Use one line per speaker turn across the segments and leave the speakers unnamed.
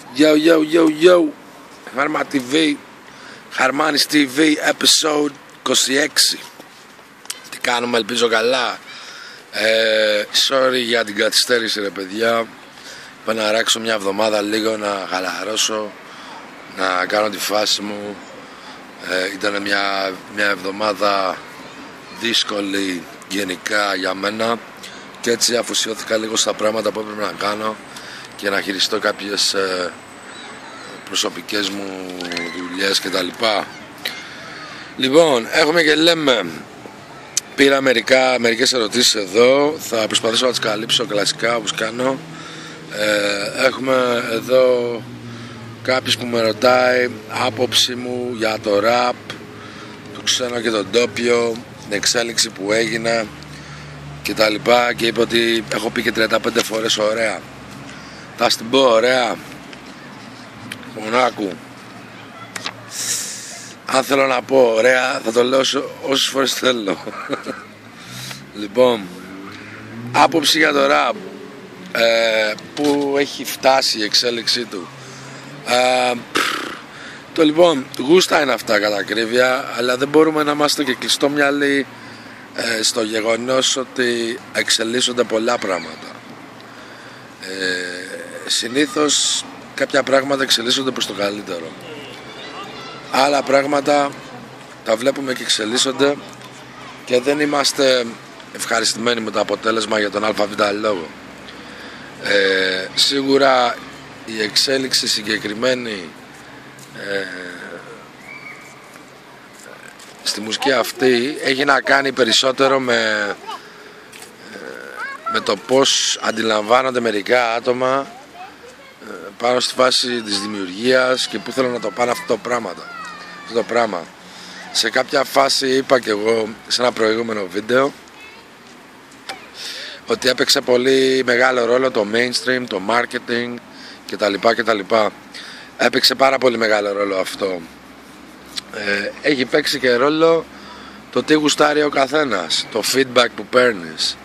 Yo, yo, yo, yo. Harma TV, Harmanis TV, episode 26. Τι κάνουμε, ελπίζω καλά. Sorry για την καθυστέρηση, ρε παιδιά. Πάω να ράξω μια εβδομάδα λίγο, να χαλαρώσω, να κάνω τη φάση μου. Ήταν μια εβδομάδα δύσκολη γενικά για μένα και έτσι αφοσιώθηκα λίγο στα πράγματα που έπρεπε να κάνω και να χειριστώ κάποιες προσωπικές μου δουλειές και τα λοιπά. Λοιπόν, έχουμε και λέμε. Πήρα μερικές ερωτήσεις εδώ. Θα προσπαθήσω να τις καλύψω κλασικά όπως κάνω. Έχουμε εδώ κάποιος που με ρωτάει άποψη μου για το rap, το ξένο και τον ντόπιο, την εξέλιξη που έγινα και τα λοιπά, και είπε ότι έχω πει και 35 φορές ωραία. Θα στην πω ωραία. Μονάκου. Αν θέλω να πω ωραία, θα το λέω όσες φορές θέλω. Λοιπόν, άποψη για το rap, που έχει φτάσει η εξέλιξή του. Το λοιπόν, γούστα είναι αυτά κατά ακρίβεια, αλλά δεν μπορούμε να είμαστε και κλειστόμυαλοι στο γεγονός ότι εξελίσσονται πολλά πράγματα. Συνήθως κάποια πράγματα εξελίσσονται προς το καλύτερο. Άλλα πράγματα τα βλέπουμε και εξελίσσονται και δεν είμαστε ευχαριστημένοι με το αποτέλεσμα για τον ΑΒ λόγο. Σίγουρα η εξέλιξη συγκεκριμένη στη μουσική αυτή έχει να κάνει περισσότερο με το πως αντιλαμβάνονται μερικά άτομα πάνω στη φάση της δημιουργίας και που θέλουν να το πάνε αυτό το πράγμα. Σε κάποια φάση είπα και εγώ σε ένα προηγούμενο βίντεο ότι έπαιξε πολύ μεγάλο ρόλο το mainstream, το marketing κτλ. Έπαιξε πάρα πολύ μεγάλο ρόλο αυτό. Έχει παίξει και ρόλο το τι γουστάρει ο καθένας, το feedback που παίρνεις,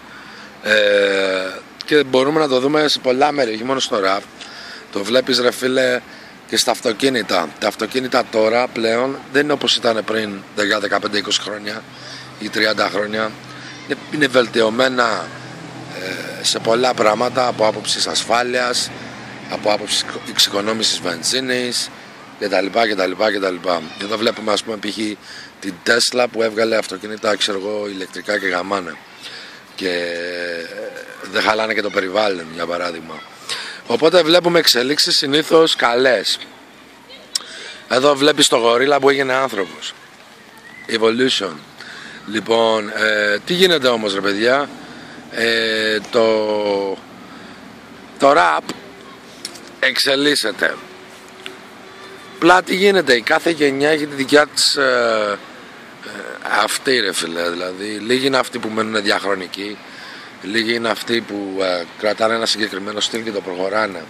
και μπορούμε να το δούμε σε πολλά μέρη, όχι μόνο στο rap. Το βλέπεις, ρε φίλε, και στα αυτοκίνητα. Τα αυτοκίνητα τώρα πλέον δεν είναι όπως ήταν πριν 10, 15, 20 χρόνια ή 30 χρόνια. Είναι βελτιωμένα σε πολλά πράγματα, από άποψης ασφάλειας, από άποψη εξοικονόμησης βενζίνης κτλ. Εδώ βλέπουμε, ας πούμε, π.χ. την Tesla που έβγαλε αυτοκίνητα, ξέρω εγώ, ηλεκτρικά και γαμάνε και δεν χαλάνε και το περιβάλλον, για παράδειγμα. Οπότε βλέπουμε εξελίξεις συνήθως καλές. Εδώ βλέπεις το γορίλα που έγινε άνθρωπος. Evolution. Λοιπόν, τι γίνεται όμως, ρε παιδιά? Το rap εξελίσσεται. Πλά τι γίνεται? Η κάθε γενιά έχει τη δικιά της αυτή, ρε φίλε. Δηλαδή λίγοι είναι αυτοί που μένουν διαχρονικοί, λίγοι είναι αυτοί που κρατάνε ένα συγκεκριμένο στυλ και το προχωράνε.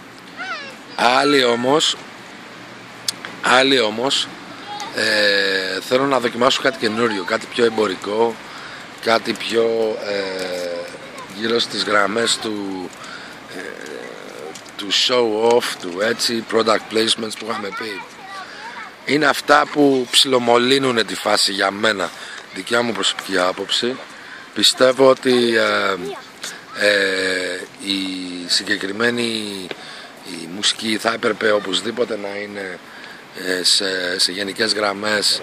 Άλλοι όμως θέλουν να δοκιμάσουν κάτι καινούριο, κάτι πιο εμπορικό, κάτι πιο γύρω στις γραμμές του show off, του έτσι product placements που είχαμε πει. Είναι αυτά που ψιλομολύνουν τη φάση για μένα, δικιά μου προσωπική άποψη. Πιστεύω ότι η συγκεκριμένη η μουσική θα έπρεπε οπωσδήποτε να είναι σε γενικές γραμμές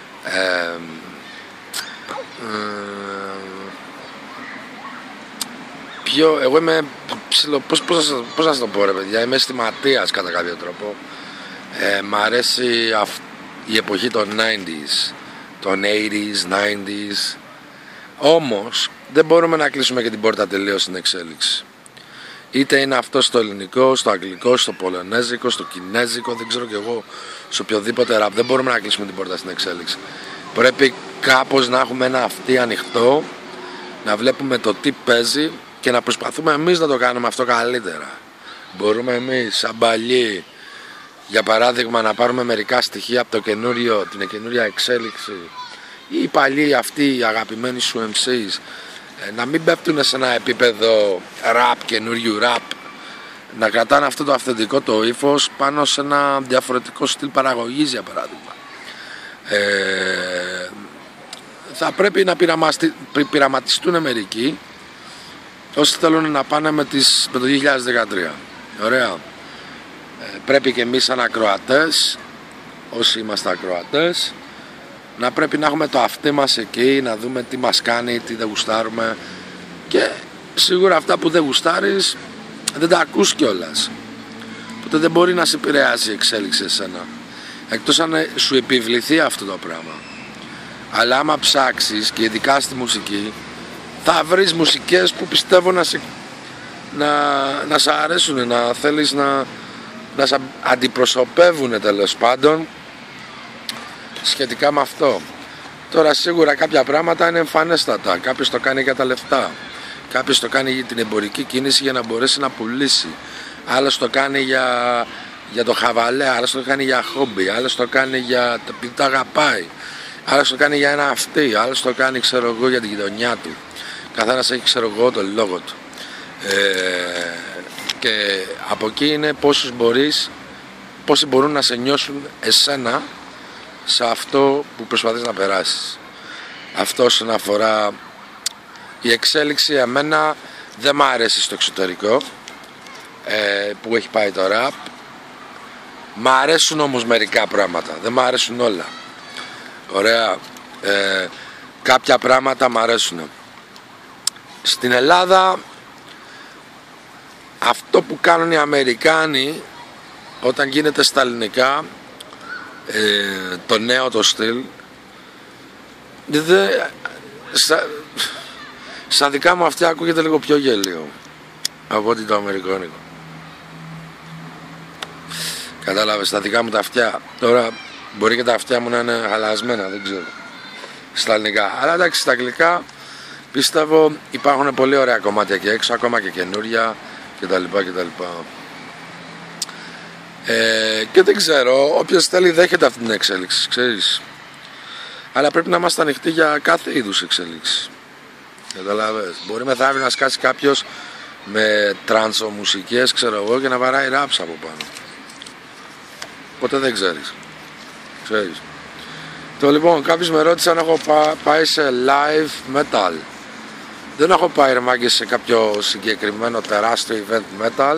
εγώ είμαι πώς να το πω, ρε παιδιά, είμαι αισθηματίας κατά κάποιο τρόπο. Μ' αρέσει η εποχή των 90s, των 80s, 90s. Όμως δεν μπορούμε να κλείσουμε και την πόρτα τελείως στην εξέλιξη. Είτε είναι αυτό στο ελληνικό, στο αγγλικό, στο πολωνέζικο, στο κινέζικο, δεν ξέρω κι εγώ, σε οποιοδήποτε ραπ. Δεν μπορούμε να κλείσουμε την πόρτα στην εξέλιξη. Πρέπει κάπως να έχουμε ένα αυτί ανοιχτό, να βλέπουμε το τι παίζει και να προσπαθούμε εμείς να το κάνουμε αυτό καλύτερα. Μπορούμε εμείς σαν παλιοί, για παράδειγμα, να πάρουμε μερικά στοιχεία από την καινούρια εξέλιξη, ή οι παλιοί αυτοί οι αγαπημένοι σου MCs να μην πέφτουν σε ένα επίπεδο rap, καινούριου rap, να κρατάνε αυτό το αυθεντικό το ύφος πάνω σε ένα διαφορετικό στυλ παραγωγής, για παράδειγμα. Θα πρέπει να πειραματιστούν μερικοί όσοι θέλουν να πάνε με το 2013. Ωραία. Πρέπει και εμείς σαν ακροατές, όσοι είμαστε ακροατές, να πρέπει να έχουμε το αυτί μας εκεί, να δούμε τι μας κάνει, τι δεν γουστάρουμε, και σίγουρα αυτά που δεν γουστάρεις δεν τα ακούς κιόλας, οπότε δεν μπορεί να σε επηρεάσει η εξέλιξη εσένα, εκτός αν σου επιβληθεί αυτό το πράγμα. Αλλά άμα ψάξεις, και ειδικά στη μουσική, θα βρεις μουσικές που πιστεύω να σ' αρέσουν, να θέλεις να σ' αντιπροσωπεύουν, τέλος πάντων, σχετικά με αυτό. Τώρα σίγουρα κάποια πράγματα είναι εμφανέστατα. Κάποιος το κάνει για τα λεφτά, κάποιος το κάνει για την εμπορική κίνηση, για να μπορέσει να πουλήσει, άλλος το κάνει για το χαβαλέ, άλλος το κάνει για χόμπι, άλλος το κάνει επειδή το αγαπάει, άλλος το κάνει για ένα αυτί, άλλος το κάνει, ξέρω εγώ, για την γειτονιά του. Καθένας έχει, ξέρω εγώ, τον λόγο του. Και από εκεί είναι πόσοι μπορούν να σε νιώσουν εσένα σε αυτό που προσπαθείς να περάσεις. Αυτό όσον αφορά η εξέλιξη, εμένα δεν μ' αρέσει στο εξωτερικό που έχει πάει το ραπ. Μ' αρέσουν όμως μερικά πράγματα, δεν μ' αρέσουν όλα. Ωραία. Κάποια πράγματα μ' αρέσουν. Στην Ελλάδα αυτό που κάνουν οι Αμερικάνοι όταν γίνεται στα ελληνικά, το νέο το στυλ, στα δικά μου αυτιά ακούγεται λίγο πιο γέλιο από ότι το αμερικάνικο. Κατάλαβες, στα δικά μου τα αυτιά. Τώρα μπορεί και τα αυτιά μου να είναι χαλασμένα, δεν ξέρω, στα ελληνικά. Αλλά εντάξει, στα αγγλικά πιστεύω υπάρχουν πολύ ωραία κομμάτια και έξω, ακόμα και καινούρια κτλ. Και δεν ξέρω, όποιος θέλει δέχεται αυτή την εξέλιξη, ξέρεις. Αλλά πρέπει να είμαστε ανοιχτοί για κάθε είδους εξέλιξη. Καταλάβες. Μπορεί μεθαύριο να σκάσει κάποιος με τράνσο μουσικές, ξέρω εγώ, και να βαράει ράψ από πάνω. Ποτέ δεν ξέρεις. Λοιπόν, κάποιος με ρώτησε αν έχω πάει σε live metal. Δεν έχω πάει, ρε μάγκε, σε κάποιο συγκεκριμένο τεράστιο event metal.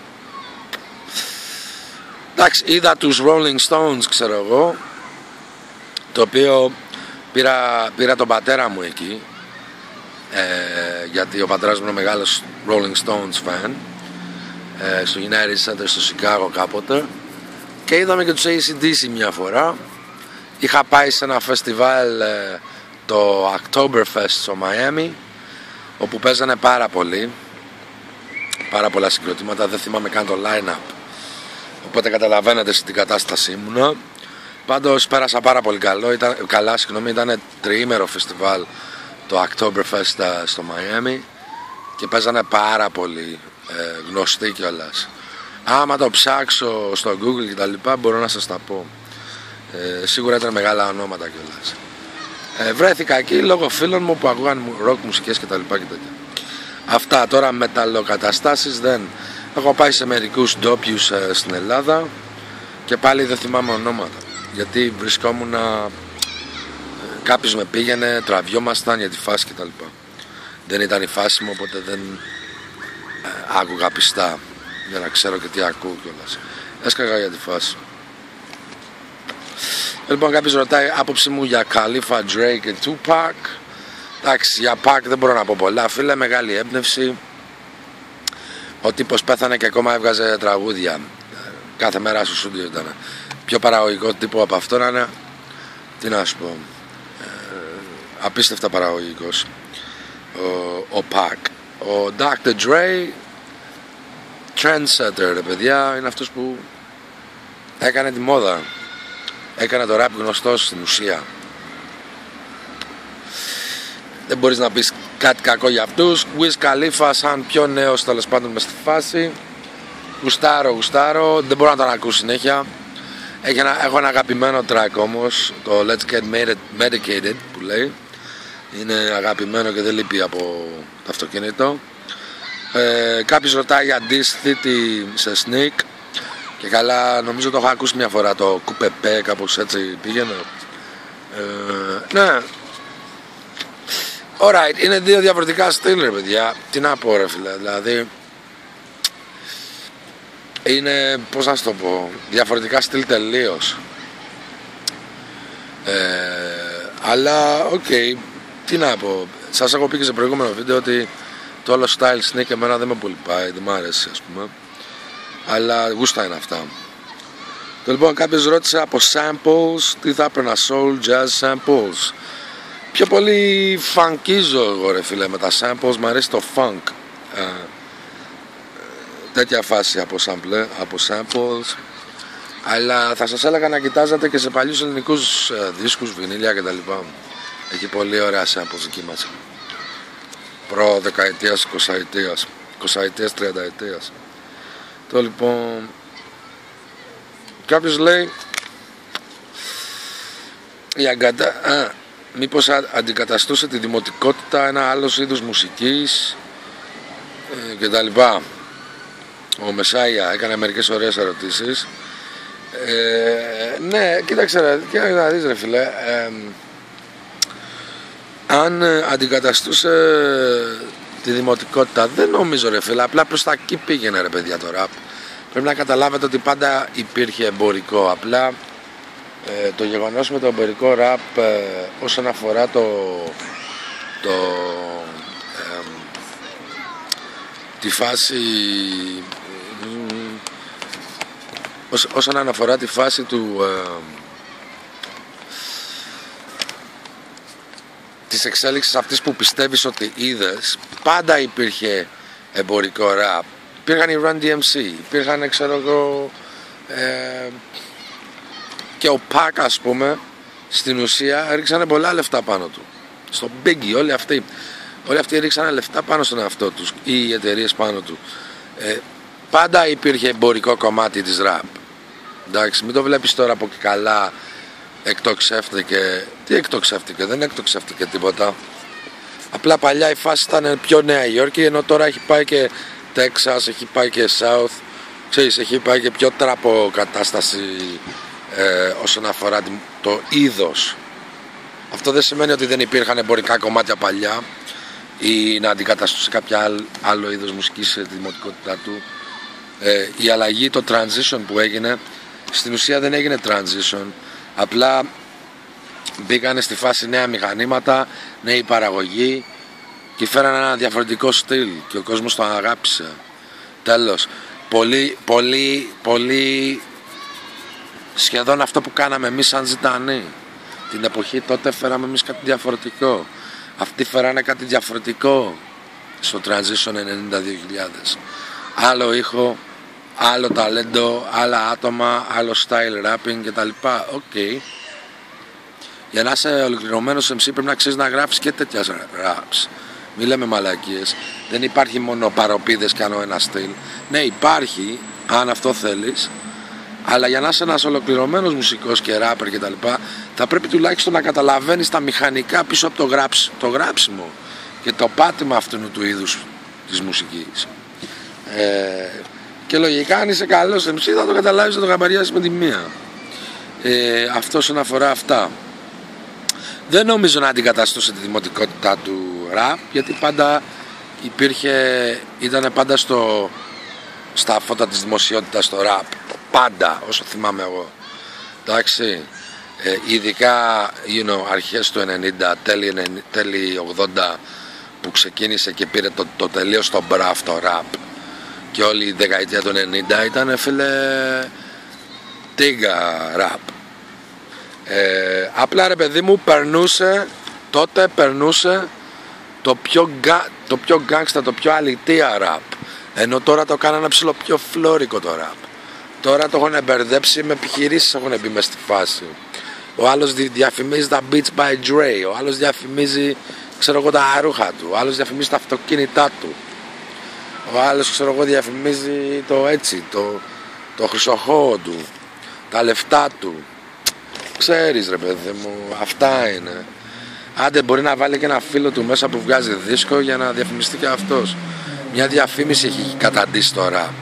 Εντάξει, είδα τους Rolling Stones, ξέρω εγώ, το οποίο πήρα τον πατέρα μου εκεί, γιατί ο πατέρας μου είναι μεγάλος Rolling Stones fan, στο United Center στο Σικάγο κάποτε, και είδαμε και τους AC/DC μια φορά. Είχα πάει σε ένα φεστιβάλ, το Oktoberfest στο Μαϊάμι, όπου παίζανε πάρα πολλά συγκροτήματα, δεν θυμάμαι καν το line-up, οπότε καταλαβαίνετε στην κατάστασή μου. Πάντως πέρασα πάρα πολύ καλά, ήταν τριήμερο φεστιβάλ το Oktoberfest στο Μαϊάμι και παίζανε πάρα πολύ γνωστοί κιόλας. Άμα το ψάξω στο Google και τα λοιπά, μπορώ να σας τα πω. Σίγουρα ήταν μεγάλα ονόματα κιόλας. Βρέθηκα εκεί λόγω φίλων μου που ακούγαν rock μουσικές και τα λοιπά και τέτοια. Αυτά. Τώρα μεταλλοκαταστάσεις δεν. Έχω πάει σε μερικούς ντόπιους στην Ελλάδα και πάλι δεν θυμάμαι ονόματα, γιατί βρισκόμουν, κάποιος με πήγαινε, τραβιόμασταν για τη φάση και τα λοιπά. Δεν ήταν η φάση μου, οπότε δεν άκουγα πιστά για να ξέρω και τι ακούω κιόλας. Έσκαγα για τη φάση. Λοιπόν, κάποιος ρωτάει άποψη μου για Khalifa, Drake και Tupac. Εντάξει, για Pac δεν μπορώ να πω πολλά, φίλε, μεγάλη έμπνευση. Ο τύπος πέθανε και ακόμα έβγαζε τραγούδια. Κάθε μέρα στο στούντιο ήταν. Πιο παραγωγικό τύπο από αυτό να είναι, τι να σου πω, απίστευτα παραγωγικός ο Pac. Ο Dr. Dre, trendsetter, ρε παιδιά, είναι αυτός που έκανε τη μόδα, έκανε το rap γνωστό στην ουσία. Δεν μπορείς να πεις κάτι κακό για αυτούς. Wiz Khalifa σαν πιο νέος, τέλος πάντων, μες στη φάση. Γουστάρω, δεν μπορώ να τον ακούω συνέχεια. Έχω ένα αγαπημένο track όμως, το Let's Get Medicated που λέει. Είναι αγαπημένο και δεν λείπει από το αυτοκίνητο. Κάποιος ρωτάει για αντίστοιχη σε Sneak. Και καλά, νομίζω το έχω ακούσει μια φορά, το κουπεπέ, κάπως έτσι πήγαινε. Ναι. Alright, είναι δύο διαφορετικά στυλ, ρε παιδιά. Τι να πω, ρε φίλε, δηλαδή είναι, πώς να σου το πω, διαφορετικά στυλ τελείως. Αλλά, οκ, τι να πω. Σας έχω πει και σε προηγούμενο βίντεο ότι το όλο style Sneak εμένα δεν με πολύ πάει, δεν μ' αρέσει, ας πούμε. Αλλά γούστα είναι αυτά. Το λοιπόν, κάποιος ρώτησε από samples τι θα έπαιρνα, soul, jazz samples. Πιο πολύ funkίζω εγώ, ρε φίλε, με τα samples, μ' αρέσει το funk. Τέτοια φάση από samples. Αλλά θα σας έλεγα να κοιτάζατε και σε παλιούς ελληνικούς δίσκους, βινίλια κτλ. Έχει πολύ ωραία samples εκεί μέσα. Προ δεκαετίας, 20ετίας, 30ετίας. Το λοιπόν, κάποιος λέει μήπως αντικαταστούσε τη δημοτικότητα ένα άλλος είδους μουσικής και τα λοιπά. Ο Μεσάια έκανε μερικές ωραίες ερωτήσεις. Ναι, κοίταξε να δεις, ρε φίλε, αν αντικαταστούσε τη δημοτικότητα, δεν νομίζω, ρε φίλε, απλά προς τα εκεί πήγαινε, ρε παιδιά, το ραπ. Πρέπει να καταλάβετε ότι πάντα υπήρχε εμπορικό, απλά το γεγονός με το εμπορικό ραπ όσον αφορά τη φάση, όσον αναφορά τη φάση της εξέλιξης αυτής που πιστεύεις ότι είδες, πάντα υπήρχε εμπορικό ραπ. Υπήρχαν οι Run DMC, υπήρχαν, ξέρω εγώ, και ο Pac, ας πούμε, στην ουσία έριξανε πολλά λεφτά πάνω του. Στο Biggie, όλοι αυτοί έριξανε λεφτά πάνω στον εαυτό τους, ή οι εταιρείες πάνω του. Πάντα υπήρχε εμπορικό κομμάτι της rap. Εντάξει, μην το βλέπεις τώρα από και καλά εκτοξεύτηκε. Τι εκτοξεύτηκε, δεν εκτοξεύτηκε τίποτα. Απλά παλιά η φάση ήταν πιο Νέα Υόρκη, ενώ τώρα έχει πάει και Texas, έχει πάει και South, ξέρεις, έχει πάει και πιο τραπο κατάσταση όσον αφορά το είδος. Αυτό δεν σημαίνει ότι δεν υπήρχαν εμπορικά κομμάτια παλιά ή να αντικαταστούσε κάποια άλλο είδος μουσικής σε τη δημοτικότητά του. Η αλλαγή, το transition που έγινε, στην ουσία δεν έγινε transition, απλά μπήκανε στη φάση νέα μηχανήματα, νέη παραγωγή και φέρανε ένα διαφορετικό στυλ και ο κόσμος το αγάπησε. Τέλος. Πολύ σχεδόν αυτό που κάναμε εμείς σαν Ζητανοί. Την εποχή τότε φέραμε εμείς κάτι διαφορετικό. Αυτοί φέρανε κάτι διαφορετικό στο transition 92.000. Άλλο ήχο, άλλο ταλέντο, άλλα άτομα, άλλο style rapping κτλ. Οκ. Για να είσαι ολοκληρωμένος MC πρέπει να ξέρεις να γράφεις και τέτοια raps. Μη λέμε μαλακίες. Δεν υπάρχει μόνο παροπίδες κάνω ένα στυλ. Ναι, υπάρχει, αν αυτό θέλεις. Αλλά για να είσαι ένας ολοκληρωμένος μουσικός και rapper και τα λοιπά, θα πρέπει τουλάχιστον να καταλαβαίνεις τα μηχανικά πίσω από το γράψιμο και το πάτημα αυτού του είδους της μουσικής. Και λογικά αν είσαι καλός MC θα το καταλάβεις, θα το γαμπαριάσεις με τη μία. Αυτό όσον αφορά αυτά. Δεν νομίζω να αντικαταστούσε τη δημοτικότητα του rap, γιατί πάντα ήταν πάντα στα φώτα της δημοσιότητας το rap. Πάντα, όσο θυμάμαι εγώ. Εντάξει, ειδικά αρχές του 90, τέλη 80 που ξεκίνησε και πήρε το τελείως το μπραφ το rap και όλη η δεκαετία του 90 ήταν, φίλε, τίγκα rap. Απλά, ρε παιδί μου, τότε περνούσε το πιο γκάγκστα, το πιο αλητία rap, ενώ τώρα το κάνανε ψηλό πιο φλόρικο το rap. Τώρα το έχουν μπερδέψει με επιχειρήσεις, έχουν μπει μες στη φάση. Ο άλλος διαφημίζει τα Beats by Dre, ο άλλος διαφημίζει, ξέρω εγώ, τα ρούχα του, ο άλλος διαφημίζει τα αυτοκίνητά του, ο άλλος, ξέρω εγώ, διαφημίζει το χρυσοχώο του, τα λεφτά του. Ξέρεις, ρε παιδί μου, αυτά είναι. Άντε μπορεί να βάλει και ένα φίλο του μέσα που βγάζει δίσκο για να διαφημιστεί και αυτός. Μια διαφήμιση έχει καταντήσει το ραπ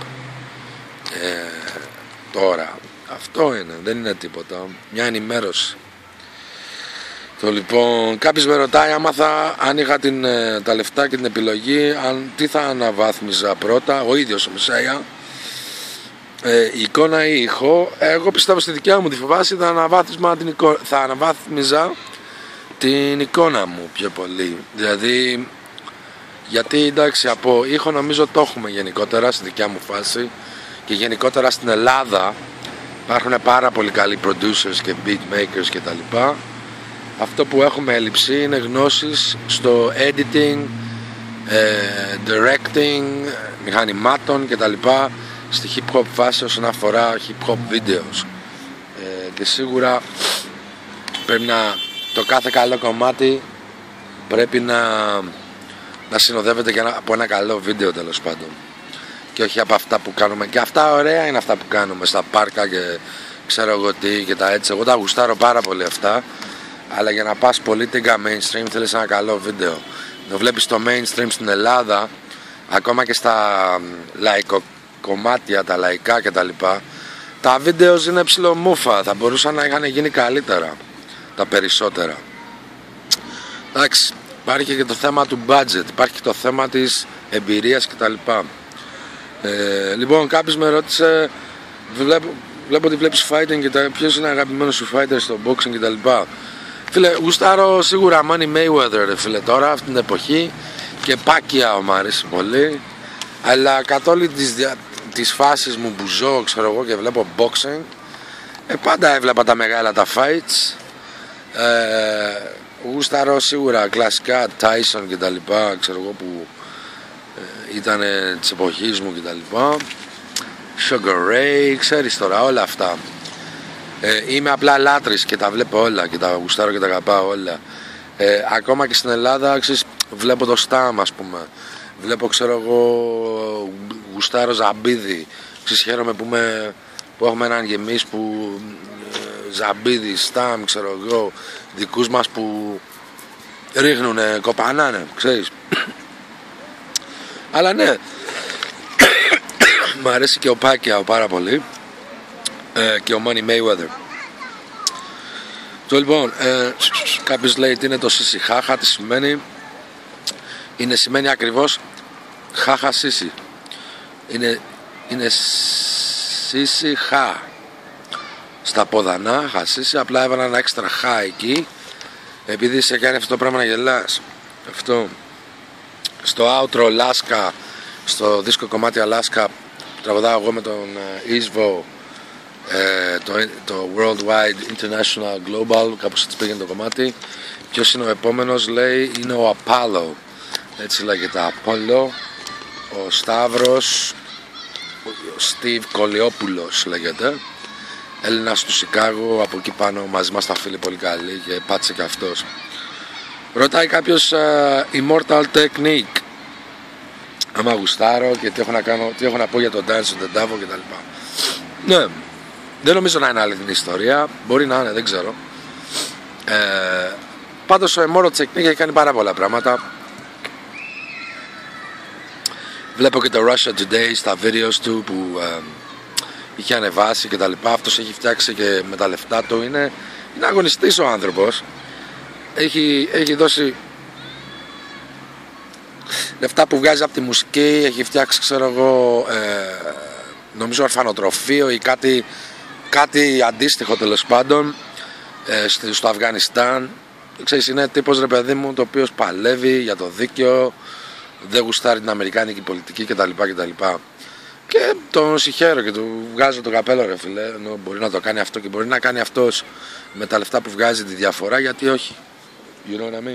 τώρα. Αυτό είναι, δεν είναι τίποτα. Μια ενημέρωση. Το λοιπόν, κάποιος με ρωτάει αν είχα τα λεφτά και την επιλογή, τι θα αναβάθμιζα πρώτα, ο ίδιος ο Μεσσαία, εικόνα ή ηχό. Εγώ πιστεύω στη δικιά μου τη φάση θα αναβάθμιζα την εικόνα μου πιο πολύ. Δηλαδή, γιατί εντάξει, από ήχο νομίζω το έχουμε γενικότερα στη δικιά μου φάση και γενικότερα στην Ελλάδα υπάρχουν πάρα πολύ καλοί producers και beatmakers και τα λοιπά. Αυτό που έχουμε έλλειψη είναι γνώσεις στο editing, directing, μηχανημάτων και τα λοιπά στη hip hop φάση όσον αφορά hip hop videos, και σίγουρα πρέπει το κάθε καλό κομμάτι πρέπει να συνοδεύεται και από ένα καλό βίντεο, τέλος πάντων, και όχι από αυτά που κάνουμε. Και αυτά ωραία είναι αυτά που κάνουμε στα πάρκα και ξέρω εγώ τι και τα έτσι. Εγώ τα γουστάρω πάρα πολύ αυτά, αλλά για να πας πολιτικά mainstream θέλεις ένα καλό βίντεο. Να βλέπεις το mainstream στην Ελλάδα, ακόμα και στα λαϊκοκομμάτια, τα λαϊκά κτλ, τα βίντεο είναι ψιλομούφα, θα μπορούσαν να είχαν γίνει καλύτερα τα περισσότερα. Εντάξει, υπάρχει και το θέμα του budget, υπάρχει και το θέμα της εμπειρίας κτλ. Λοιπόν, κάποιος με ρώτησε, βλέπω ότι βλέπεις fighting και ποιος είναι αγαπημένος σου fighter στο boxing κτλ. Φίλε, γουστάρω σίγουρα Money Mayweather, ρε φίλε, τώρα αυτή την εποχή, και Pacquiao μου αρέσει πολύ, αλλά καθ' όλη τις φάσεις μου που ζω, ξέρω εγώ, και βλέπω boxing, πάντα έβλεπα τα μεγάλα τα fights. Γουστάρω σίγουρα κλασικά Tyson και τα λοιπά, ξέρω εγώ, που ήταν της εποχής μου και τα λοιπά, Sugar Ray, ξέρεις τώρα όλα αυτά. Είμαι απλά λάτρης και τα βλέπω όλα και τα γουστάρω και τα αγαπάω όλα. Ακόμα και στην Ελλάδα, ξέρεις, βλέπω το Stam, ας πούμε, βλέπω, ξέρω εγώ, γουστάρω Ζαμπίδη, ξέρεις, χαίρομαι που έχουμε έναν γεμείς που Ζαμπίδη, Stam, ξέρω εγώ, δικούς μας που ρίχνουνε, κοπανάνε, ξέρεις. Αλλά ναι, μου αρέσει και ο Pacquiao πάρα πολύ, και ο Money Mayweather. Το λοιπόν, κάποιος λέει τι είναι το σίσι χάχα, τι σημαίνει. Σημαίνει ακριβώς χάχα σίσι. Είναι σίσι χά στα ποδανά, χασίσι, απλά έβαλα ένα έξτρα χά εκεί, επειδή σε κάνει αυτό το πράγμα να γελάς. Αυτό. Στο outro Alaska, στο δίσκο κομμάτι Alaska, τραγουδάω εγώ με τον Isvo, το Worldwide International Global, κάπως έτσι πήγαινε το κομμάτι. Ποιος είναι ο επόμενος, λέει, είναι ο Apollo, έτσι λέγεται, Apollo, ο Σταύρος, ο Steve Κολιόπουλος λέγεται, Έλληνας του Σικάγο, από εκεί πάνω μαζί μας τα φίλοι πολύ καλοί και πάτησε και αυτός. Ρωτάει κάποιος Immortal Technique, άμα γουστάρω και τι έχω να πω για τον Dance of the Devil κτλ. Ναι, δεν νομίζω να είναι αληθινή ιστορία, μπορεί να είναι, δεν ξέρω. Πάντως ο Immortal Technique έχει κάνει πάρα πολλά πράγματα. Βλέπω και το Russia Today στα videos του που είχε ανεβάσει και τα λοιπά. Αυτός έχει φτιάξει και με τα λεφτά του, είναι αγωνιστής ο άνθρωπος. Έχει δώσει λεφτά που βγάζει από τη μουσική, έχει φτιάξει, ξέρω εγώ, νομίζω ορφανοτροφείο ή κάτι αντίστοιχο, τέλος πάντων, στο Αφγανιστάν. Ξέρεις, είναι τύπος, ρε παιδί μου, το οποίος παλεύει για το δίκαιο, δεν γουστάρει την αμερικάνικη πολιτική κτλ. Και τον συγχαίρω και του βγάζω το καπέλο, ρε φίλε, ενώ μπορεί να το κάνει αυτό και μπορεί να κάνει αυτός με τα λεφτά που βγάζει τη διαφορά, γιατί όχι. You know what I mean?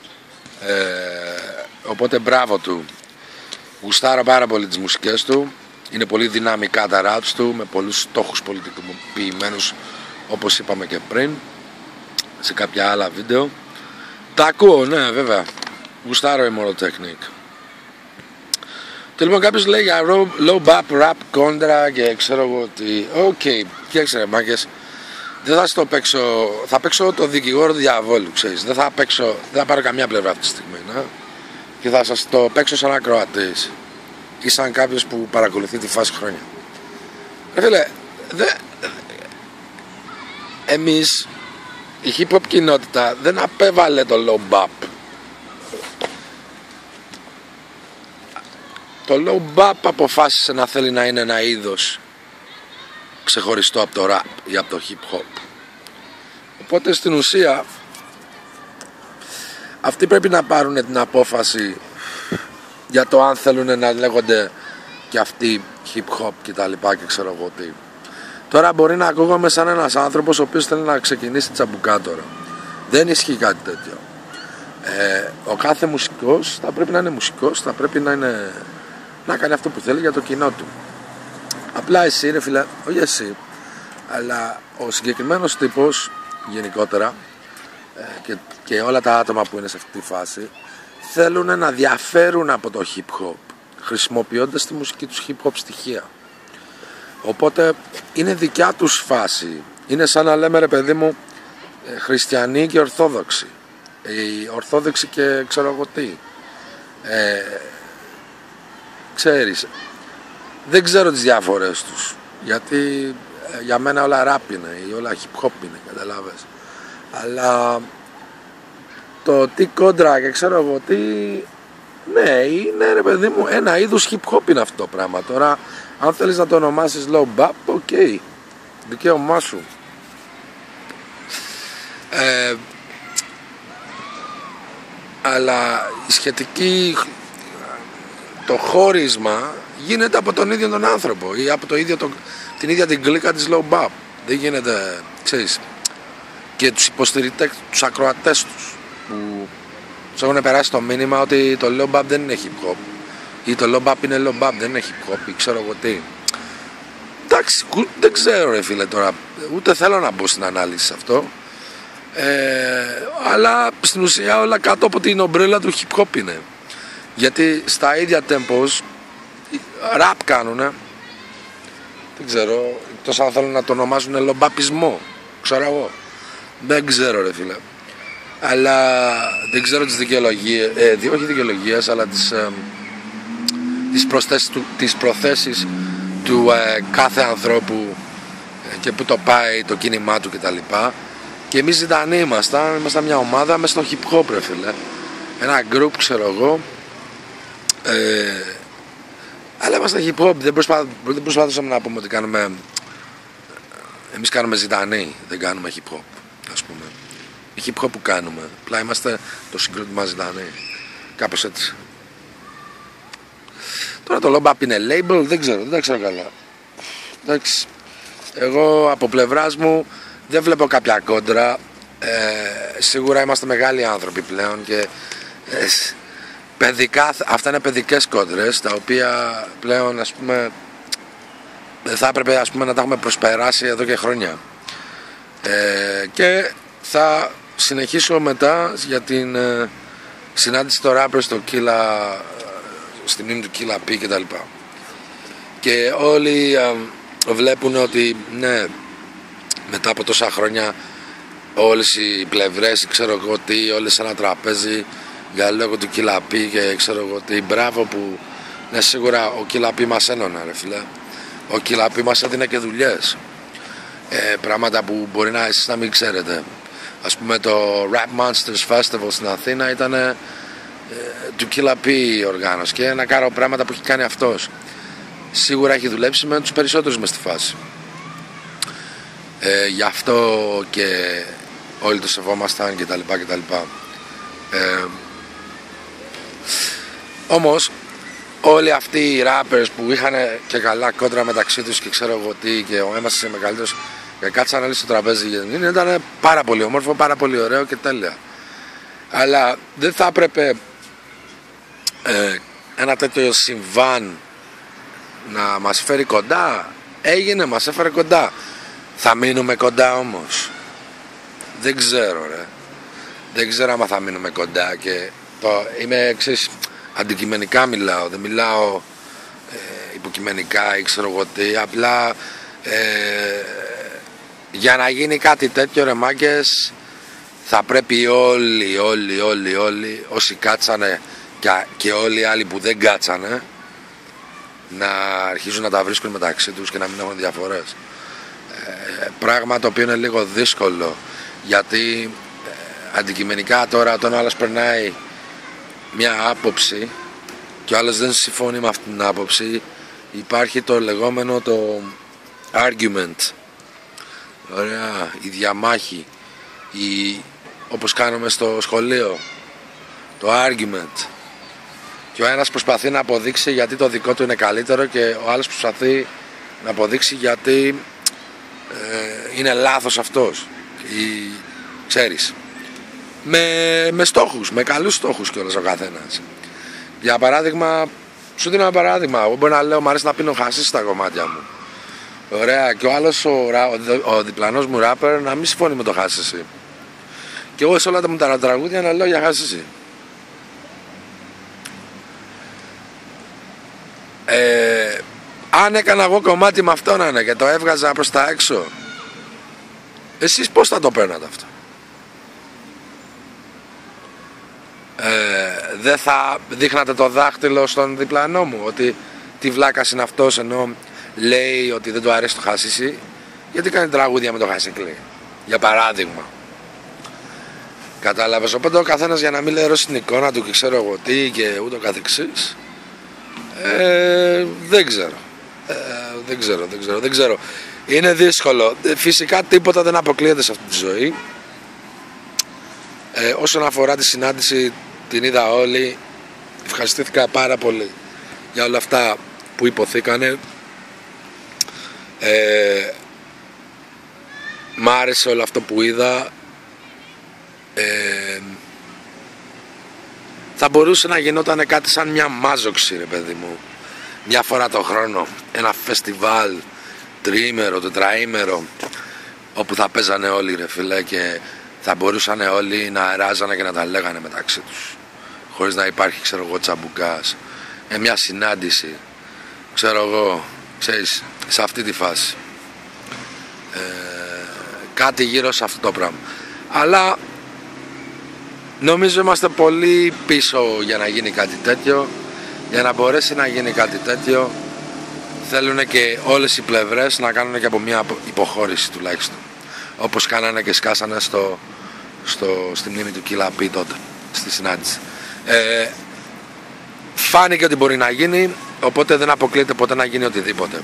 Οπότε μπράβο του. Γουστάρω πάρα πολύ τις μουσικές του. Είναι πολύ δυναμικά τα raps του, με πολλούς στόχους πολιτικοποιημένους, όπως είπαμε και πριν σε κάποια άλλα βίντεο. Τα ακούω, ναι, βέβαια. Γουστάρω Immortal Technique. Και λοιπόν κάποιος λέει για low bap rap κόντρα και ξέρω εγώ ότι ok, κοίταξε ρε μάγκες, δεν θα στο παίξω, θα παίξω το δικηγόρο του διαβόλου, ξέρεις, δεν θα πάρω καμία πλευρά αυτή τη στιγμή, ναι? Και θα σας το παίξω σαν ακροατής. ή σαν κάποιος που παρακολουθεί τη φάση χρόνια. Φίλε, εμείς, η hip hop κοινότητα δεν απέβαλε το low bap. Το low bap αποφάσισε να θέλει να είναι ένα είδος ξεχωριστό από το rap ή από το hip hop. Οπότε στην ουσία αυτοί πρέπει να πάρουν την απόφαση για το αν θέλουν να λέγονται και αυτοί hip hop και τα λοιπά και ξέρω εγώ τι. Τώρα μπορεί να ακούγομαι σαν ένας άνθρωπος ο οποίος θέλει να ξεκινήσει τσαμπουκά τώρα. Δεν ισχύει κάτι τέτοιο. Ο κάθε μουσικός θα πρέπει να είναι μουσικός, θα πρέπει να κάνει αυτό που θέλει για το κοινό του. Απλά εσύ ρε φίλε, όχι εσύ, αλλά ο συγκεκριμένος τύπος γενικότερα και όλα τα άτομα που είναι σε αυτή τη φάση θέλουν να διαφέρουν από το hip hop χρησιμοποιώντας τη μουσική τους hip hop στοιχεία. Οπότε είναι δικιά τους φάση. Είναι σαν να λέμε ρε παιδί μου χριστιανοί και ορθόδοξοι, οι ορθόδοξοι και ξέρω εγώ τι. Ξέρεις, δεν ξέρω τις διαφορές τους, γιατί για μένα όλα rap είναι ή όλα hip hop είναι, καταλάβες. Αλλά το τι κόντρα και ξέρω εγώ τι, ναι, είναι ρε παιδί μου ένα είδους hip hop είναι αυτό το πράγμα. Τώρα αν θέλεις να το ονομάσεις low bap, ok, δικαίωμά σου. Αλλά η σχετική, το χώρισμα γίνεται από τον ίδιο τον άνθρωπο ή από το ίδιο την ίδια την κλίκα της low bap. Δεν γίνεται, ξέρεις, και τους υποστηρικτές, τους ακροατές τους που τους έχουν περάσει το μήνυμα ότι το low bap δεν είναι hip hop ή το low bap είναι low bap, δεν είναι hip hop ή ξέρω εγώ τι. Εντάξει, δεν ξέρω ρε φίλε τώρα, ούτε θέλω να μπω στην ανάλυση σε αυτό, αλλά στην ουσία όλα κάτω από την ομπρέλα του hip hop είναι. Γιατί στα ίδια tempos rap κάνουνε, δεν ξέρω, εκτός αν θέλουν να το ονομάζουν λομπαπισμό, ξέρω εγώ, δεν ξέρω ρε φίλε. Αλλά δεν ξέρω τις δικαιολογίες, όχι δικαιολογίες, αλλά τις προθέσεις του κάθε ανθρώπου και που το πάει το κίνημά του κτλ. Και εμείς Ζητανοί ήμασταν μια ομάδα μες στο hip hop ρε φίλε, ένα group ξέρω εγώ, αλλά είμαστε hip hop, δεν προσπαθούσαμε να πούμε ότι κάνουμε, εμείς κάνουμε Ζητανοί, δεν κάνουμε hip hop ας πούμε. Η hip hop που κάνουμε, απλά είμαστε το συγκρότημα Ζητανοί, κάπως έτσι. Τώρα το low bap είναι label, δεν τα ξέρω καλά. Εντάξει, εγώ από πλευράς μου δεν βλέπω κάποια κόντρα. Σίγουρα είμαστε μεγάλοι άνθρωποι πλέον και παιδικά, αυτά είναι παιδικές κόντρες τα οποία πλέον ας πούμε θα έπρεπε ας πούμε να τα έχουμε προσπεράσει εδώ και χρόνια. Και θα συνεχίσω μετά για την συνάντηση των rappers στο Killa, στη μνήμη του Killa P και τα λοιπά. Και όλοι βλέπουν ότι ναι, μετά από τόσα χρόνια όλες οι πλευρές, ξέρω εγώ τι, όλες σε ένα τραπέζι για λόγω του Killa P και ξέρω εγώ τι, μπράβο που ναι, σίγουρα ο Killa P μας ένωνε ρε φίλε. Ο Killa P μας έδινε και δουλειές, πράγματα που μπορεί να εσείς να μην ξέρετε. Ας πούμε το Rap Monsters Festival στην Αθήνα ήταν του Killa P οργάνωση και ένα κάρο πράγματα που έχει κάνει αυτός. Σίγουρα έχει δουλέψει με τους περισσότερους μες στη φάση. Γι' αυτό και όλοι το σεβόμασταν και τα λοιπά και τα λοιπά. Όλοι αυτοί οι rappers που είχαν και καλά κόντρα μεταξύ τους και ξέρω εγώ τι και ο ένας είναι μεγαλύτερος και κάτσαν όλοι στο τραπέζι, ήταν πάρα πολύ όμορφο, πάρα πολύ ωραίο και τέλεια. Αλλά δεν θα έπρεπε ένα τέτοιο συμβάν να μας φέρει κοντά. Έγινε, μας έφερε κοντά. Θα μείνουμε κοντά όμως? Δεν ξέρω ρε. Δεν ξέρω άμα θα μείνουμε κοντά. Και είμαι εξής, αντικειμενικά μιλάω, δεν μιλάω υποκειμενικά ή ξέρω εγώ τι. Απλά για να γίνει κάτι τέτοιο ρε μάγκες, θα πρέπει όλοι όσοι κάτσανε και όλοι οι άλλοι που δεν κάτσανε να αρχίζουν να τα βρίσκουν μεταξύ τους και να μην έχουν διαφορές. Πράγμα το οποίο είναι λίγο δύσκολο, γιατί αντικειμενικά τώρα όταν ο άλλος περνάει μια άποψη και ο άλλος δεν συμφωνεί με αυτήν την άποψη, υπάρχει το λεγόμενο το argument. Ωραία, η διαμάχη, όπως κάνουμε στο σχολείο, το argument. Και ο ένας προσπαθεί να αποδείξει γιατί το δικό του είναι καλύτερο και ο άλλος προσπαθεί να αποδείξει γιατί είναι λάθος αυτός. Ξέρεις, με στόχους, με καλούς στόχους κιόλας ο καθένας. Για παράδειγμα, σου δίνω ένα παράδειγμα. Εγώ μπορεί να λέω μου αρέσει να πίνω χασίς στα κομμάτια μου. Ωραία, και ο άλλος ο διπλανός μου ράπερ να μην συμφωνεί με το χασίσι. Και εγώ σε όλα τα μου τα τραγούδια να λέω για χασίσι. Αν έκανα εγώ κομμάτι με αυτόν και το έβγαζα προς τα έξω, εσείς πώς θα το παίρνατε αυτό? Δεν θα δείχνατε το δάχτυλο στον διπλανό μου ότι τι βλάκας είναι αυτός, ενώ λέει ότι δεν του αρέσει το χασίσι, γιατί κάνει τραγούδια με το χασίκλι, για παράδειγμα. Κατάλαβες? Οπότε ο καθένας, για να μην λερώσει την εικόνα του και ξέρω εγώ τι και ούτω καθεξής, δεν ξέρω. Είναι δύσκολο. Φυσικά τίποτα δεν αποκλείεται σε αυτή τη ζωή. Όσον αφορά τη συνάντηση, την είδα όλη. Ευχαριστήθηκα πάρα πολύ για όλα αυτά που υποθήκανε. Μ' άρεσε όλο αυτό που είδα. Θα μπορούσε να γινόταν κάτι σαν μια μάζοξη, ρε παιδί μου, μια φορά το χρόνο, ένα φεστιβάλ τριήμερο, τετραήμερο, όπου θα παίζανε όλοι, ρε φίλε, και θα μπορούσαν όλοι να αεράζανε και να τα λέγανε μεταξύ τους, χωρίς να υπάρχει, ξέρω εγώ, τσαμπουκάς. Μια συνάντηση, ξέρω εγώ, ξέρεις, σε αυτή τη φάση, κάτι γύρω σε αυτό το πράγμα. Αλλά νομίζω είμαστε πολύ πίσω για να γίνει κάτι τέτοιο. Για να μπορέσει να γίνει κάτι τέτοιο θέλουν και όλες οι πλευρές να κάνουν και από μια υποχώρηση τουλάχιστον, όπως κάνανε και σκάσανε στη μνήμη του Killa P τότε, στη συνάντηση. Φάνηκε ότι μπορεί να γίνει, οπότε δεν αποκλείεται ποτέ να γίνει οτιδήποτε.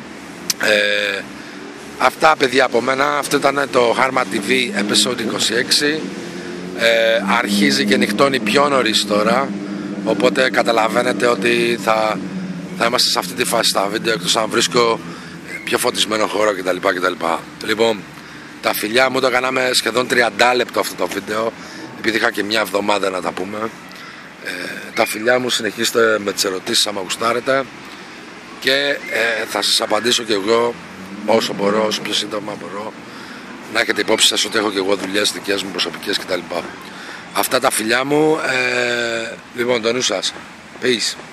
Αυτά, παιδιά, από μένα. Αυτό ήταν το Harma TV episode 26. Αρχίζει και νυχτώνει πιο νωρίς τώρα, οπότε καταλαβαίνετε ότι θα είμαστε σε αυτή τη φάση στα βίντεο, εκτός αν βρίσκω πιο φωτισμένο χώρο κτλ. Λοιπόν, τα φιλιά μου, το κάναμε σχεδόν 30 λεπτό αυτό το βίντεο, επειδή είχα και μια εβδομάδα να τα πούμε. Τα φιλιά μου, συνεχίστε με τις ερωτήσεις άμα γουστάρετε, και θα σας απαντήσω και εγώ όσο μπορώ, όσο πιο σύντομα μπορώ. Να έχετε υπόψη σας ότι έχω και εγώ δουλειές δικές μου, προσωπικές κτλ. Αυτά τα φιλιά μου. Λοιπόν, το νου σας. Peace.